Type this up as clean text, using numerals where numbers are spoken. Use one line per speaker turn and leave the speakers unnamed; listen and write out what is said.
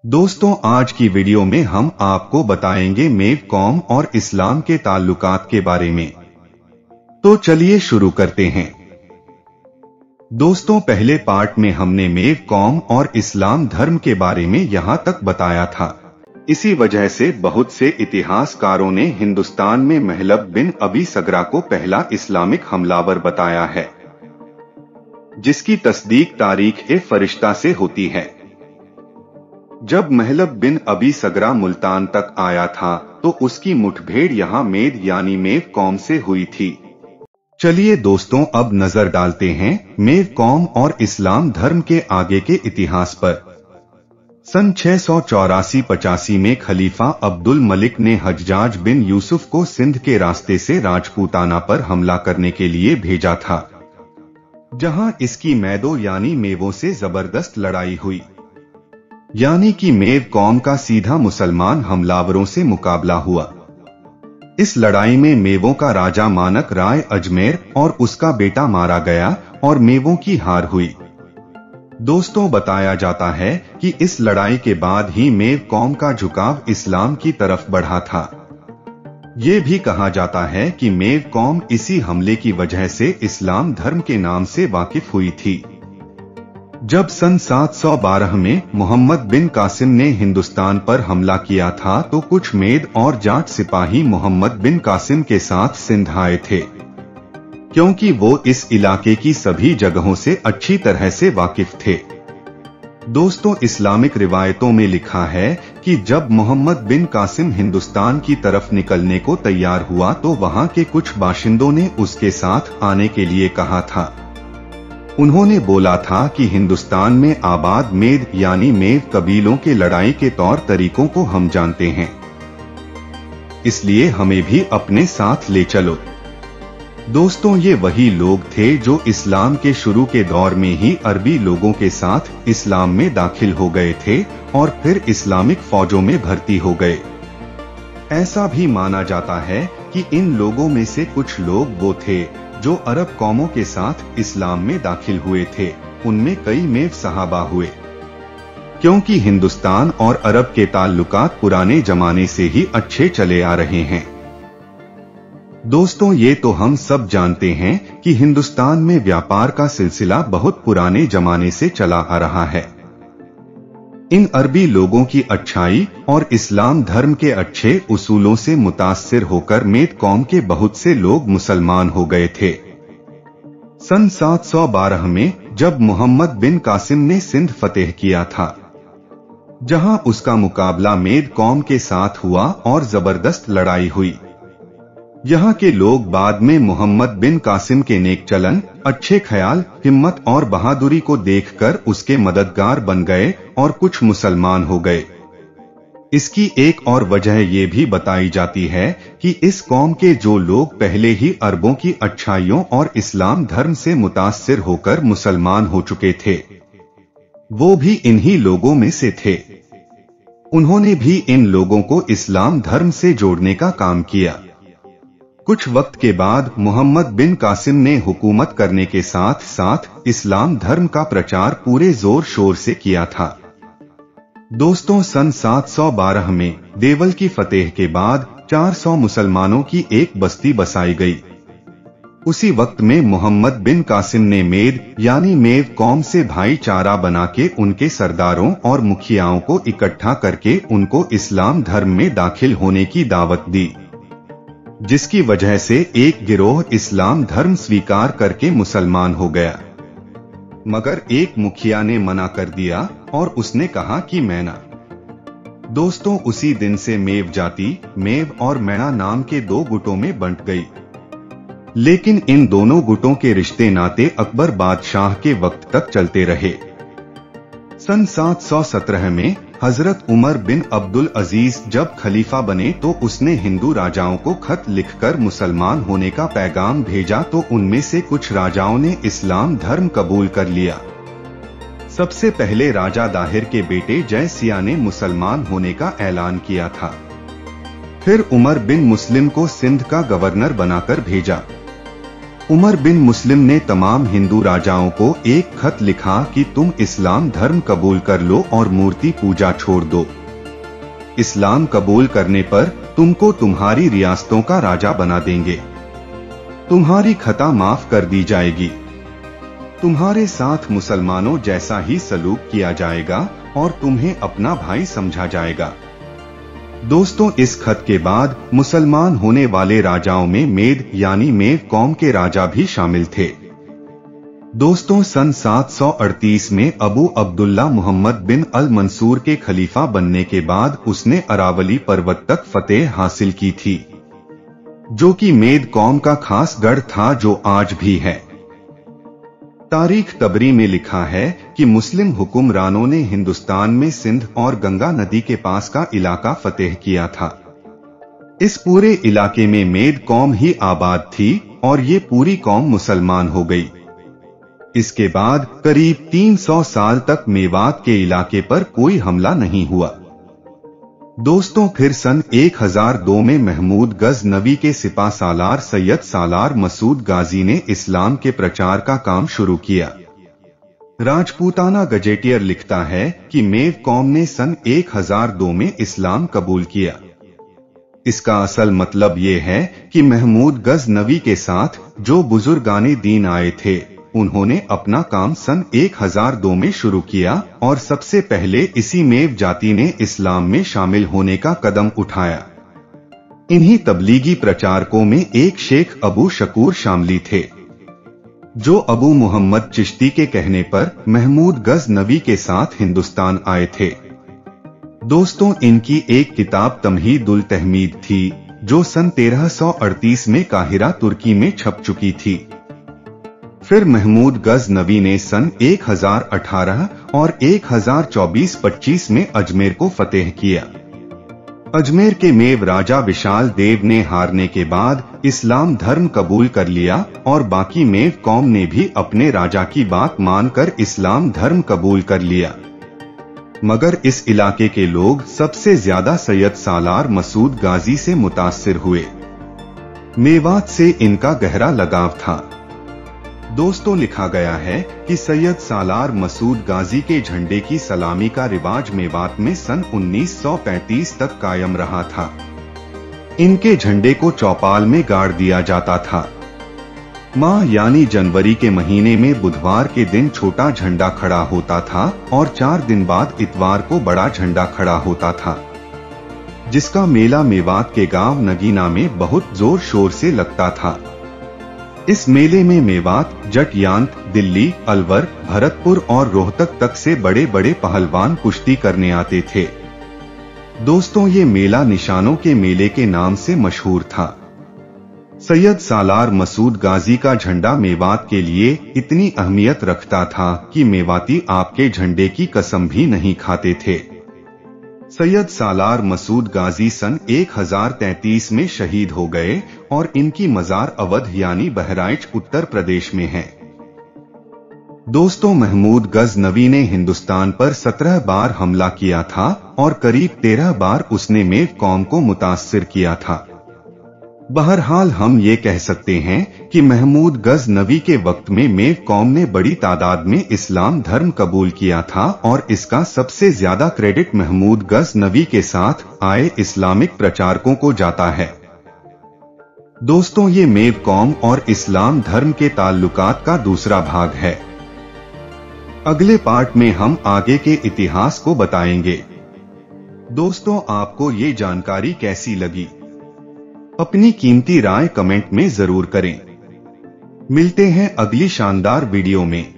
दोस्तों, आज की वीडियो में हम आपको बताएंगे मेव कौम और इस्लाम के ताल्लुकात के बारे में। तो चलिए शुरू करते हैं। दोस्तों, पहले पार्ट में हमने मेव कौम और इस्लाम धर्म के बारे में यहां तक बताया था। इसी वजह से बहुत से इतिहासकारों ने हिंदुस्तान में महलब बिन अबी सगरा को पहला इस्लामिक हमलावर बताया है, जिसकी तस्दीक तारीख फरिश्ता से होती है। जब महलब बिन अबी सगरा मुल्तान तक आया था तो उसकी मुठभेड़ यहाँ मेद यानी मेव कौम से हुई थी। चलिए दोस्तों, अब नजर डालते हैं मेव कौम और इस्लाम धर्म के आगे के इतिहास पर। सन 684-85 में खलीफा अब्दुल मलिक ने हज्जाज बिन यूसुफ को सिंध के रास्ते से राजपूताना पर हमला करने के लिए भेजा था, जहां इसकी मैदो यानी मेवों से जबरदस्त लड़ाई हुई, यानी कि मेव कौम का सीधा मुसलमान हमलावरों से मुकाबला हुआ। इस लड़ाई में मेवों का राजा मानक राय अजमेर और उसका बेटा मारा गया और मेवों की हार हुई। दोस्तों, बताया जाता है कि इस लड़ाई के बाद ही मेव कौम का झुकाव इस्लाम की तरफ बढ़ा था। ये भी कहा जाता है कि मेव कौम इसी हमले की वजह से इस्लाम धर्म के नाम से वाकिफ हुई थी। जब सन 712 में मोहम्मद बिन कासिम ने हिंदुस्तान पर हमला किया था तो कुछ मेद और जाट सिपाही मोहम्मद बिन कासिम के साथ सिंध आए थे, क्योंकि वो इस इलाके की सभी जगहों से अच्छी तरह से वाकिफ थे। दोस्तों, इस्लामिक रिवायतों में लिखा है कि जब मोहम्मद बिन कासिम हिंदुस्तान की तरफ निकलने को तैयार हुआ तो वहां के कुछ बाशिंदों ने उसके साथ आने के लिए कहा था। उन्होंने बोला था कि हिंदुस्तान में आबाद मेद यानी मेव कबीलों के लड़ाई के तौर तरीकों को हम जानते हैं, इसलिए हमें भी अपने साथ ले चलो। दोस्तों, ये वही लोग थे जो इस्लाम के शुरू के दौर में ही अरबी लोगों के साथ इस्लाम में दाखिल हो गए थे और फिर इस्लामिक फौजों में भर्ती हो गए। ऐसा भी माना जाता है कि इन लोगों में से कुछ लोग वो थे जो अरब कौमों के साथ इस्लाम में दाखिल हुए थे। उनमें कई मेव सहाबा हुए, क्योंकि हिंदुस्तान और अरब के ताल्लुकात पुराने जमाने से ही अच्छे चले आ रहे हैं। दोस्तों, ये तो हम सब जानते हैं कि हिंदुस्तान में व्यापार का सिलसिला बहुत पुराने जमाने से चला आ रहा है। इन अरबी लोगों की अच्छाई और इस्लाम धर्म के अच्छे उसूलों से मुतासिर होकर मेद कौम के बहुत से लोग मुसलमान हो गए थे। सन 712 में जब मोहम्मद बिन कासिम ने सिंध फतेह किया था, जहां उसका मुकाबला मेद कौम के साथ हुआ और जबरदस्त लड़ाई हुई। यहाँ के लोग बाद में मोहम्मद बिन कासिम के नेक चलन, अच्छे ख्याल, हिम्मत और बहादुरी को देखकर उसके मददगार बन गए और कुछ मुसलमान हो गए। इसकी एक और वजह ये भी बताई जाती है कि इस कौम के जो लोग पहले ही अरबों की अच्छाइयों और इस्लाम धर्म से मुतासिर होकर मुसलमान हो चुके थे, वो भी इन्हीं लोगों में से थे। उन्होंने भी इन लोगों को इस्लाम धर्म से जोड़ने का काम किया। कुछ वक्त के बाद मोहम्मद बिन कासिम ने हुकूमत करने के साथ साथ इस्लाम धर्म का प्रचार पूरे जोर शोर से किया था। दोस्तों, सन 712 में देवल की फतेह के बाद 400 मुसलमानों की एक बस्ती बसाई गई। उसी वक्त में मोहम्मद बिन कासिम ने मेद यानी मेव कौम से भाईचारा बना के उनके सरदारों और मुखियाओं को इकट्ठा करके उनको इस्लाम धर्म में दाखिल होने की दावत दी, जिसकी वजह से एक गिरोह इस्लाम धर्म स्वीकार करके मुसलमान हो गया। मगर एक मुखिया ने मना कर दिया और उसने कहा कि मैं ना। दोस्तों, उसी दिन से मेव जाति मेव और मैना नाम के दो गुटों में बंट गई। लेकिन इन दोनों गुटों के रिश्ते नाते अकबर बादशाह के वक्त तक चलते रहे। सन 717 में हजरत उमर बिन अब्दुल अजीज जब खलीफा बने तो उसने हिंदू राजाओं को खत लिखकर मुसलमान होने का पैगाम भेजा, तो उनमें से कुछ राजाओं ने इस्लाम धर्म कबूल कर लिया। सबसे पहले राजा दाहिर के बेटे जय सिया ने मुसलमान होने का ऐलान किया था। फिर उमर बिन मुस्लिम को सिंध का गवर्नर बनाकर भेजा। उमर बिन मुस्लिम ने तमाम हिंदू राजाओं को एक खत लिखा कि तुम इस्लाम धर्म कबूल कर लो और मूर्ति पूजा छोड़ दो। इस्लाम कबूल करने पर तुमको तुम्हारी रियासतों का राजा बना देंगे, तुम्हारी खता माफ कर दी जाएगी, तुम्हारे साथ मुसलमानों जैसा ही सलूक किया जाएगा और तुम्हें अपना भाई समझा जाएगा। दोस्तों, इस खत के बाद मुसलमान होने वाले राजाओं में मेद यानी मेव कौम के राजा भी शामिल थे। दोस्तों, सन 738 में अबू अब्दुल्ला मोहम्मद बिन अल मंसूर के खलीफा बनने के बाद उसने अरावली पर्वत तक फतेह हासिल की थी, जो कि मेद कौम का खास गढ़ था जो आज भी है। तारीख तबरी में लिखा है कि मुस्लिम हुक्मरानों ने हिंदुस्तान में सिंध और गंगा नदी के पास का इलाका फतेह किया था। इस पूरे इलाके में मेद कौम ही आबाद थी और ये पूरी कौम मुसलमान हो गई। इसके बाद करीब 300 साल तक मेवात के इलाके पर कोई हमला नहीं हुआ। दोस्तों, फिर सन 1002 में महमूद गजनवी के सिपा सालार सैयद सालार मसूद गाजी ने इस्लाम के प्रचार का काम शुरू किया। राजपूताना गजेटियर लिखता है कि मेव कौम ने सन 1002 में इस्लाम कबूल किया। इसका असल मतलब ये है कि महमूद गजनवी के साथ जो बुजुर्गाने दीन आए थे, उन्होंने अपना काम सन 1002 में शुरू किया और सबसे पहले इसी मेव जाति ने इस्लाम में शामिल होने का कदम उठाया। इन्हीं तबलीगी प्रचारकों में एक शेख अबू शकूर शामली थे, जो अबू मोहम्मद चिश्ती के कहने पर महमूद गजनवी के साथ हिंदुस्तान आए थे। दोस्तों, इनकी एक किताब तमहीदुल तहमीद थी, जो सन 1338 में काहिरा तुर्की में छप चुकी थी। फिर महमूद गजनवी ने सन 1018 और 1024-25 में अजमेर को फतेह किया। अजमेर के मेव राजा विशाल देव ने हारने के बाद इस्लाम धर्म कबूल कर लिया और बाकी मेव कौम ने भी अपने राजा की बात मानकर इस्लाम धर्म कबूल कर लिया। मगर इस इलाके के लोग सबसे ज्यादा सैयद सालार मसूद गाजी से मुतासिर हुए। मेवात से इनका गहरा लगाव था। दोस्तों, लिखा गया है कि सैयद सालार मसूद गाजी के झंडे की सलामी का रिवाज मेवात में सन 1935 तक कायम रहा था। इनके झंडे को चौपाल में गाड़ दिया जाता था। माह यानी जनवरी के महीने में बुधवार के दिन छोटा झंडा खड़ा होता था और 4 दिन बाद इतवार को बड़ा झंडा खड़ा होता था, जिसका मेला मेवात के गांव नगीना में बहुत जोर शोर से लगता था। इस मेले में मेवात, जटयांत, दिल्ली, अलवर, भरतपुर और रोहतक तक से बड़े बड़े पहलवान कुश्ती करने आते थे। दोस्तों, ये मेला निशानों के मेले के नाम से मशहूर था। सैयद सालार मसूद गाजी का झंडा मेवात के लिए इतनी अहमियत रखता था कि मेवाती आपके झंडे की कसम भी नहीं खाते थे। सैयद सालार मसूद गाजी सन 1033 में शहीद हो गए और इनकी मजार अवध यानी बहराइच उत्तर प्रदेश में है। दोस्तों, महमूद गजनवी ने हिंदुस्तान पर 17 बार हमला किया था और करीब 13 बार उसने मेव कौम को मुतासिर किया था। बहरहाल हम ये कह सकते हैं कि महमूद गजनवी के वक्त में मेव कौम ने बड़ी तादाद में इस्लाम धर्म कबूल किया था और इसका सबसे ज्यादा क्रेडिट महमूद गजनवी के साथ आए इस्लामिक प्रचारकों को जाता है। दोस्तों, ये मेव कौम और इस्लाम धर्म के ताल्लुकात का दूसरा भाग है। अगले पार्ट में हम आगे के इतिहास को बताएंगे। दोस्तों, आपको ये जानकारी कैसी लगी? अपनी कीमती राय कमेंट में जरूर करें। मिलते हैं अगली शानदार वीडियो में।